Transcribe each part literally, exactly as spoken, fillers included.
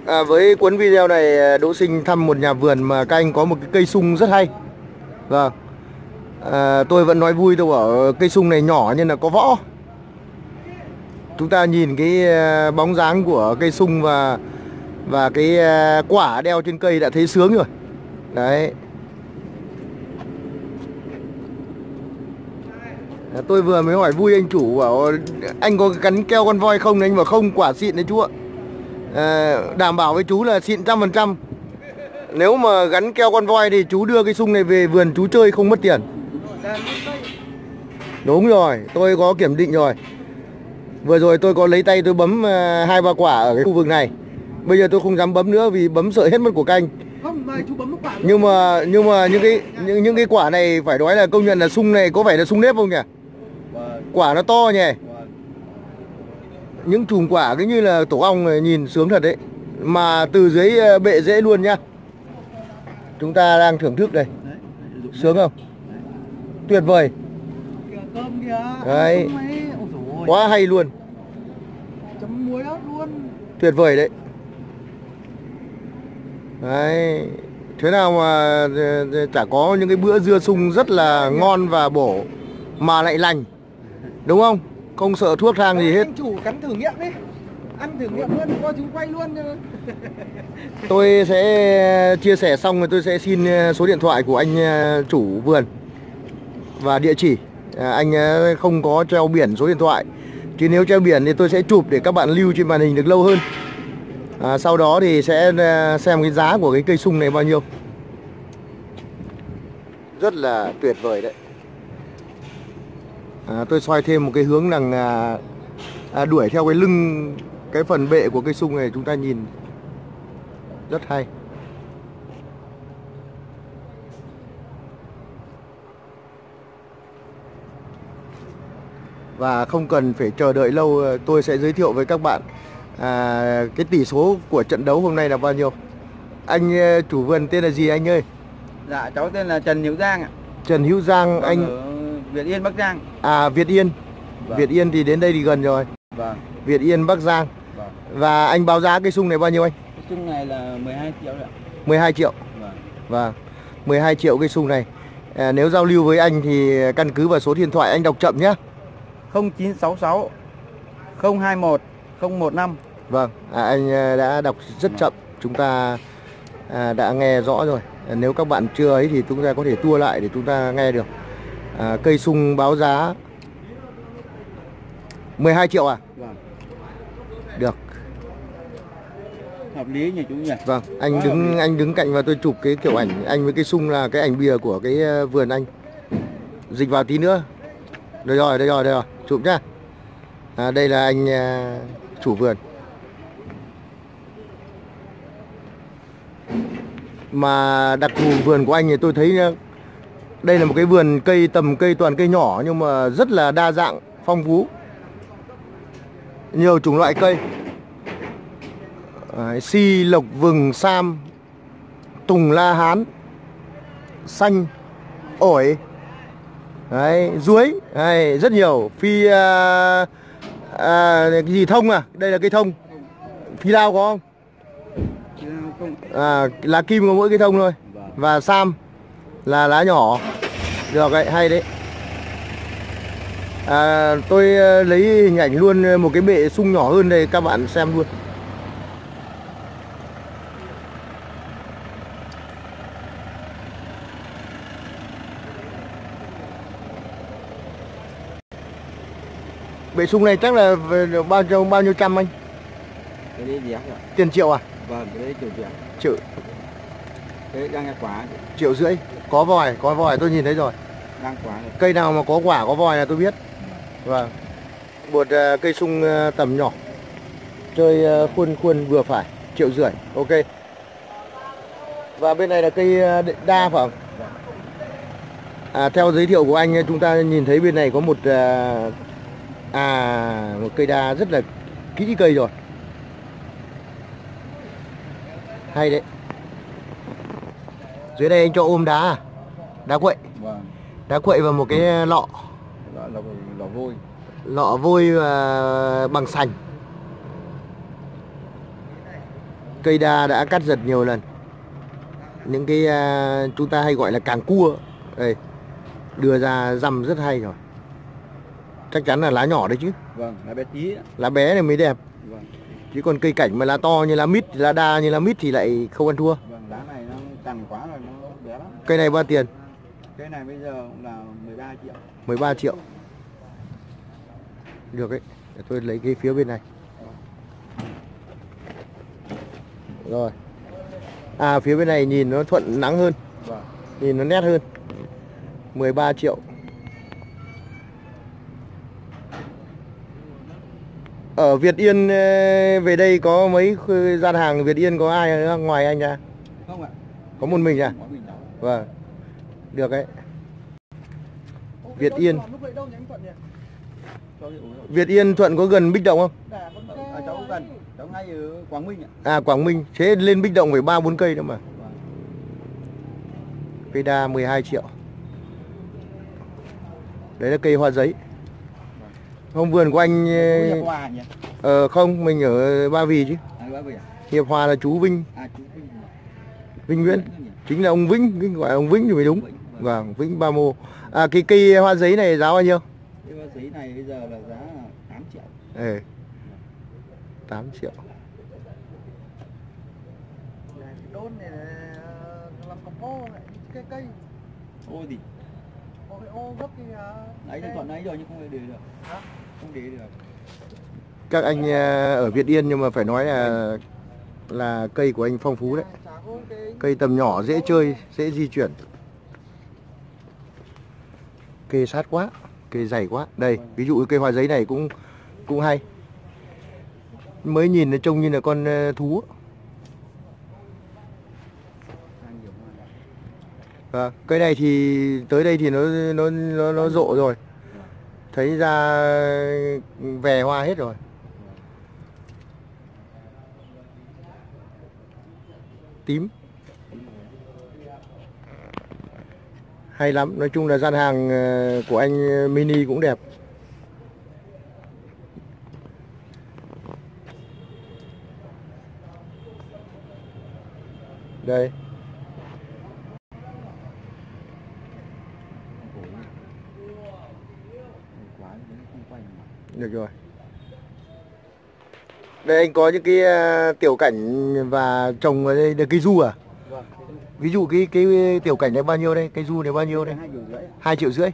À, với cuốn video này Đỗ Sinh thăm một nhà vườn mà các anh có một cái cây sung rất hay. Vâng. À, tôi vẫn nói vui, tôi bảo cây sung này nhỏ nhưng là có võ. Chúng ta nhìn cái bóng dáng của cây sung và và cái quả đeo trên cây đã thấy sướng rồi. Đấy. Tôi vừa mới hỏi vui anh chủ, bảo anh có gắn keo con voi không? Anh bảo không, quả xịn đấy chú ạ. À, đảm bảo với chú là xịn trăm phần trăm. Nếu mà gắn keo con voi thì chú đưa cái sung này về vườn chú chơi không mất tiền. Đúng rồi, tôi có kiểm định rồi. Vừa rồi tôi có lấy tay tôi bấm hai ba quả ở cái khu vực này. Bây giờ tôi không dám bấm nữa vì bấm sợ hết mất của canh. Không, mà chú bấm một quả. Nhưng mà nhưng mà những cái những, những cái quả này phải nói là công nhận là sung này có phải là sung nếp không nhỉ? Quả nó to nhỉ. Những chùm quả cứ như là tổ ong này, nhìn sướng thật đấy. Mà từ dưới bệ rễ luôn nhá. Chúng ta đang thưởng thức đây. Sướng không? Tuyệt vời. Đấy. Quá hay luôn. Chấm muối ớt luôn. Tuyệt vời đấy. Đấy. Thế nào mà chả có những cái bữa dưa sung rất là ngon và bổ mà lại lành. Đúng không? Không sợ thuốc thang gì hết. Anh chủ cắn thử nghiệm đi. Ăn thử nghiệm luôn, cho chú quay luôn. Tôi sẽ chia sẻ xong rồi tôi sẽ xin số điện thoại của anh chủ vườn và địa chỉ. Anh không có treo biển số điện thoại, chứ nếu treo biển thì tôi sẽ chụp để các bạn lưu trên màn hình được lâu hơn. à, Sau đó thì sẽ xem cái giá của cái cây sung này bao nhiêu. Rất là tuyệt vời đấy. à, Tôi xoay thêm một cái hướng rằng à, à, đuổi theo cái lưng, cái phần bệ của cây sung này chúng ta nhìn rất hay. Và không cần phải chờ đợi lâu, tôi sẽ giới thiệu với các bạn à, cái tỷ số của trận đấu hôm nay là bao nhiêu. Anh chủ vườn tên là gì anh ơi? Dạ cháu tên là Trần Hữu Giang ạ. Trần Hữu Giang. Vâng, anh ở Việt Yên, Bắc Giang. À, Việt Yên. Vâng. Việt Yên thì đến đây thì gần rồi. Vâng. Việt Yên, Bắc Giang. Vâng. Và anh báo giá cây sung này bao nhiêu anh? Cây sung này là mười hai triệu đấy ạ. mười hai triệu. Vâng. Vâng. mười hai triệu cây sung này. à, Nếu giao lưu với anh thì căn cứ vào số điện thoại anh đọc chậm nhé. không chín sáu sáu không hai một không một năm. Vâng, à, anh đã đọc rất chậm. Chúng ta à, đã nghe rõ rồi. à, Nếu các bạn chưa ấy thì chúng ta có thể tua lại để chúng ta nghe được. à, Cây sung báo giá mười hai triệu à? Vâng. Được. Hợp lý nhỉ chú nhỉ? Vâng, anh đứng anh đứng cạnh và tôi chụp cái kiểu ảnh anh với cây sung là cái ảnh bìa của cái vườn anh. Dịch vào tí nữa. Đây rồi, đây rồi, đây rồi, chụp nhá. à, Đây là anh uh, chủ vườn. Mà đặc thù vườn của anh thì tôi thấy uh, đây là một cái vườn cây tầm cây toàn cây nhỏ nhưng mà rất là đa dạng, phong phú. Nhiều chủng loại cây. à, Si, lộc, vừng, sam, tùng, la hán, xanh, ổi. Đấy, ruối, đấy, rất nhiều. Phi à, à, cái gì thông à? Đây là cây thông. Phi lao có không? À, lá kim có mỗi cây thông thôi. Và sam là lá nhỏ. Được đấy, hay đấy. à, Tôi lấy hình ảnh luôn một cái bệ sung nhỏ hơn đây các bạn xem luôn. Bệ sung này chắc là bao nhiêu bao nhiêu trăm anh? Cái đấy gì ạ? Tiền triệu à? Vâng, cái đấy triệu triệu. Triệu. Cái đang là quả. Triệu rưỡi. Có vòi, có vòi tôi nhìn thấy rồi. Đang quả này. Cây nào mà có quả có vòi là tôi biết. Vâng. Một uh, cây sung uh, tầm nhỏ. Chơi uh, khuôn khuôn vừa phải, triệu rưỡi. Ok. Và bên này là cây uh, đa phải không? À, theo giới thiệu của anh chúng ta nhìn thấy bên này có một uh, à một cây đa rất là kỹ cây rồi. Hay đấy. Dưới đây anh cho ôm đá à? Đá quậy. Vâng. Đá quậy vào một cái lọ. Lọ, lọ, lọ vôi. Lọ vôi và bằng sành. Cây đa đã cắt giật nhiều lần. Những cái uh, chúng ta hay gọi là càng cua. Đây, đưa ra răm rất hay rồi. Chắc chắn là lá nhỏ đấy chứ. Vâng, lá bé tí. Lá bé này mới đẹp. Vâng. Chứ còn cây cảnh mà lá to như lá mít, lá đa như lá mít thì lại không ăn thua. Vâng, lá này nó cằn quá rồi, nó bé lắm. Cây này bao tiền? Cây này bây giờ cũng là mười ba triệu. mười ba triệu. Được đấy. Để tôi lấy cái phía bên này. Rồi. À, phía bên này nhìn nó thuận nắng hơn. Vâng. Nhìn nó nét hơn. mười ba triệu. Ở Việt Yên về đây có mấy gian hàng Việt Yên có ai nữa ngoài anh ra? Không ạ. Có một mình à? Vâng. Được đấy. Việt Yên. Việt Yên Thuận có gần Bích Động không? À, cháu gần, cháu ngay ở Quảng Minh ạ. À, Quảng Minh, thế lên Bích Động phải ba bốn cây nữa mà. Cây đa mười hai triệu. Đấy là cây hoa giấy. Không, vườn của anh Hiệp Hòa nhỉ? Ờ không, mình ở Ba Vì chứ. À, Ba Vì à? Hiệp Hòa là chú Vinh. À, chú Vinh. Vinh Nguyễn. Chính là ông Vinh, Vinh gọi là ông Vinh thì mới đúng. Vâng, Vinh Ba Mô. À, cái cây hoa giấy này giá bao nhiêu? Cây hoa giấy này bây giờ là giá tám triệu. Ừ. tám triệu. Cái đôn này là làm cọc ô này, cái cây. Ô gì? Ô cái ô gấp cái Đấy thì còn đấy rồi nhưng không để được. Hả? Không để được. Các anh ở Việt Yên nhưng mà phải nói là là cây của anh phong phú đấy. Cây tầm nhỏ dễ chơi, dễ di chuyển. Cây sát quá, cây dày quá. Đây, ví dụ cây hoa giấy này cũng cũng hay. Mới nhìn nó trông như là con thú. À, cây này thì tới đây thì nó nó nó nó rộ rồi. Thấy ra về hoa hết rồi. Tím. Hay lắm, nói chung là gian hàng của anh mini cũng đẹp. Đây. Được rồi. Đây anh có những cái uh, tiểu cảnh và trồng ở đây là cây du à? Vâng. Ví dụ cái cái tiểu cảnh này bao nhiêu đây? Cây du này bao nhiêu đây? hai triệu rưỡi.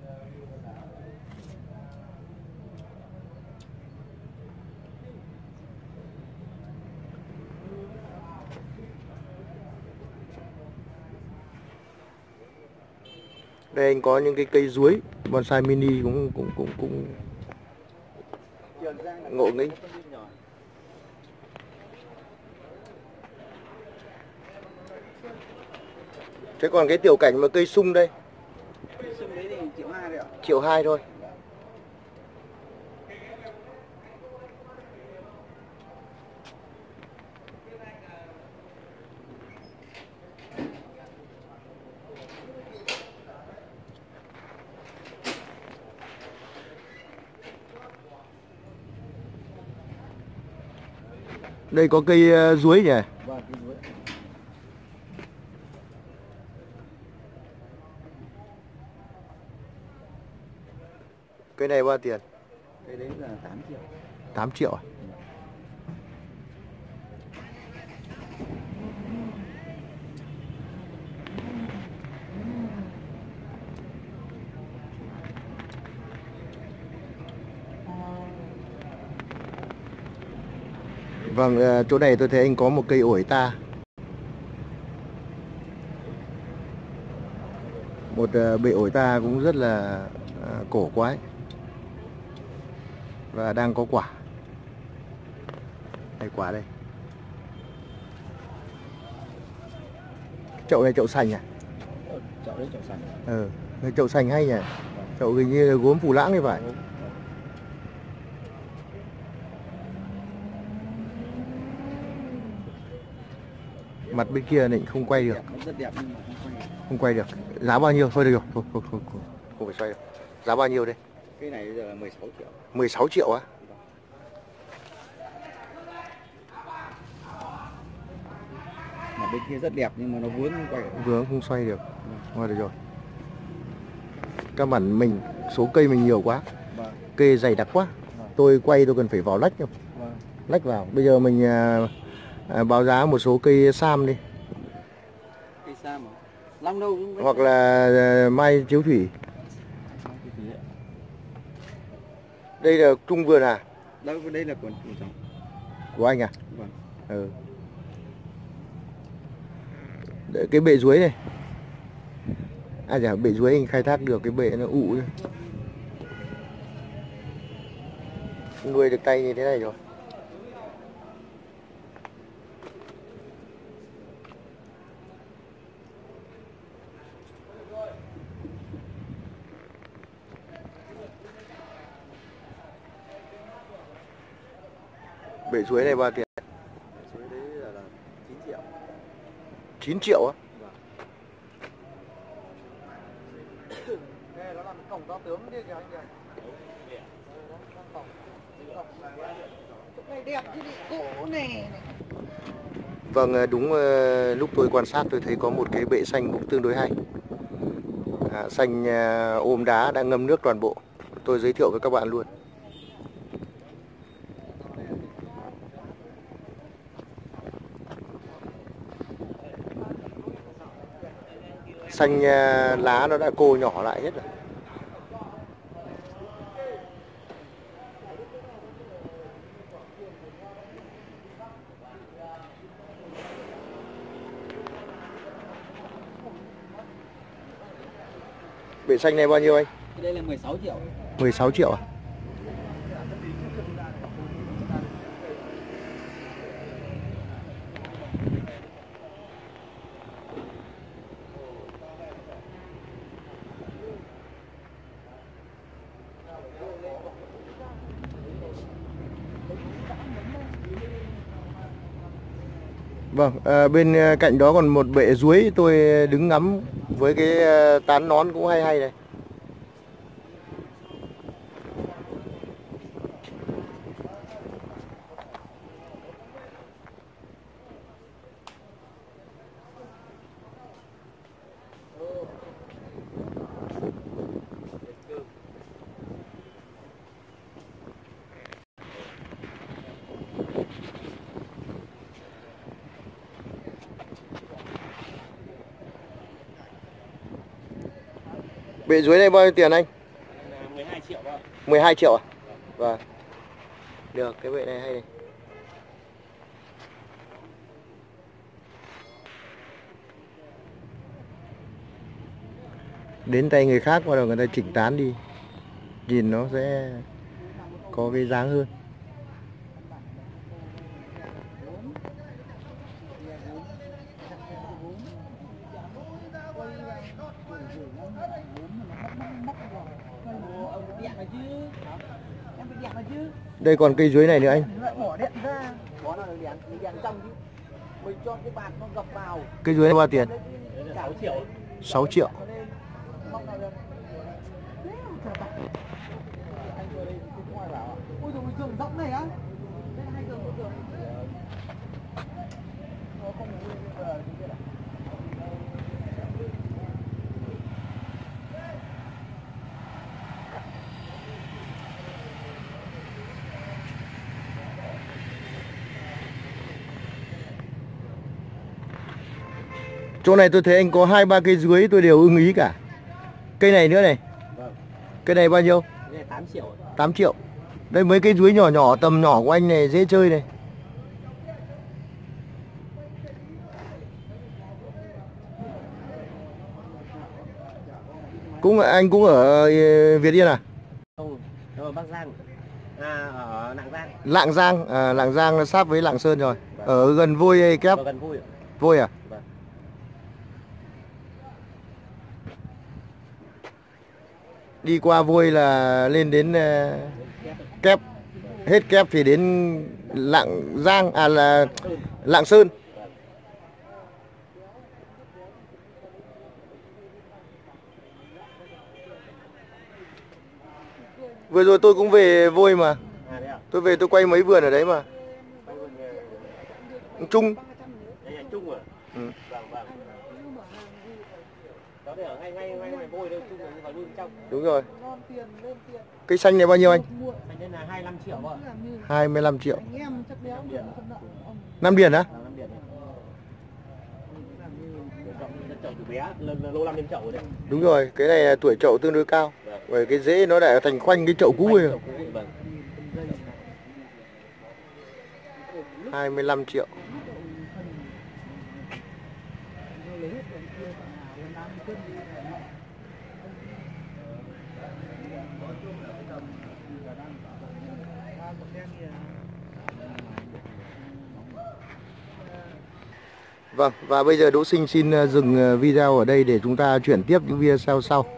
Đây anh có những cái cây chuối bonsai mini cũng cũng cũng cũng ngộ nghĩnh. Thế còn cái tiểu cảnh mà cây sung đây? Sung đấy thì triệu hai đấy ạ. Triệu hai thôi. Đây có cây uh, chuối nhỉ? Vâng, cây chuối. Cây này bao tiền? Cây đấy là tám triệu. tám triệu à? Vâng, chỗ này tôi thấy anh có một cây ổi ta. Một bệ ổi ta cũng rất là cổ quái. Và đang có quả. Đây quả đây. Chậu này chậu sành à? Chậu đấy chậu sành. Ừ, cái chậu sành hay nhỉ? Chậu hình như là gốm Phù Lãng thì phải. Mặt bên kia này không quay được. Rất đẹp nhưng mà không quay được. Không quay được. Giá bao nhiêu? Thôi được rồi. Thôi, thôi, thôi, thôi. Không phải xoay được. Giá bao nhiêu đây? Cái này bây giờ là mười sáu triệu. mười sáu triệu á? Ở bên kia rất đẹp nhưng mà nó vướng không quay. Vướng không xoay được. Thôi được rồi. Các bạn mình số cây mình nhiều quá. Vâng. Cây dày đặc quá. Vâng. Tôi quay tôi cần phải vào lách không? Vâng. Lách vào. Bây giờ mình à, à, báo giá một số cây sam đi. Cây sam mà. Long đâu cũng Hoặc là à, mai chiếu thủy. Đây là trung vườn à? Đâu, đây là của chủ trồng. Của anh à? Vâng. Ừ. Đấy, cái bệ dưới này. À dạ, bệ dưới anh khai thác được, cái bệ nó ụ. Nuôi được tay như thế này rồi. Bể suối này bao tiền? Suối đấy là, là chín triệu. chín triệu á? Nghe nó làm cổng to tướng kia kìa anh kìa. Chỗ này đẹp chứ bị cũ này. Vâng, đúng lúc tôi quan sát tôi thấy có một cái bệ xanh cũng tương đối hay. À, xanh ôm đá đã ngâm nước toàn bộ. Tôi giới thiệu với các bạn luôn. Xanh lá nó đã cô nhỏ lại hết rồi. Bệ xanh này bao nhiêu anh? Đây là mười sáu triệu. mười sáu triệu à? Vâng, à, bên cạnh đó còn một bệ ruối tôi đứng ngắm với cái tán nón cũng hay hay này. Bệ dưới này bao nhiêu tiền anh? mười hai triệu đó. mười hai triệu à? Vâng. Được, cái bệ này hay này. Đến tay người khác bắt đầu người ta chỉnh tán đi. Nhìn nó sẽ có cái dáng hơn. Đây còn cây dưới này nữa anh. Bỏ điện ra. Có là điện, điện trong chứ. Mình cho cái bạt nó gập vào. Cây dưới này bao tiền? sáu triệu. sáu triệu. Ôi dồi, giường rộng này á. Đây là hai giường, một giường. Nó không có cái này. Chỗ này tôi thấy anh có hai ba cây dưới tôi đều ưng ý cả. Cây này nữa này. Vâng. Cây này bao nhiêu? Đây là tám triệu. tám triệu. Đây mấy cây dưới nhỏ nhỏ tầm nhỏ của anh này dễ chơi này. Cũng anh cũng ở Việt Yên à? Không, ở Bắc Giang. À, ở Lạng Giang. Lạng Giang, à, Lạng Giang là sát với Lạng Sơn rồi. Vâng. Ở gần Vôi hay Kép? Ở gần Vôi. Vôi à? Vâng. Đi qua Vôi là lên đến uh, Kép. Hết Kép thì đến Lạng Giang, à là Lạng Sơn. Vừa rồi tôi cũng về Vôi mà. À, đấy à? Tôi về tôi quay mấy vườn ở đấy mà. Trung. Đây là Trung à? Ừ. Vâng vâng. Đó để ở ngay ngay ngay ngoài vôi đây, chung là vào luôn trong. Đúng rồi. Ngon tiền, lên tiền. Cây xanh này bao nhiêu anh? Thành nên là hai mươi lăm triệu ạ. hai mươi lăm triệu. Anh em chắc đéo điện không nợ ông. Năm điền á? năm điền. Chậu từ bé lần lâu năm lên chậu rồi đấy. Đúng rồi, cái này là tuổi chậu tương đối cao. Vâng. Bởi cái rễ nó lại thành khoanh cái chậu cũ rồi. Vâng. hai mươi lăm triệu. Vâng, và bây giờ Đỗ Sinh xin dừng video ở đây để chúng ta chuyển tiếp những video sau.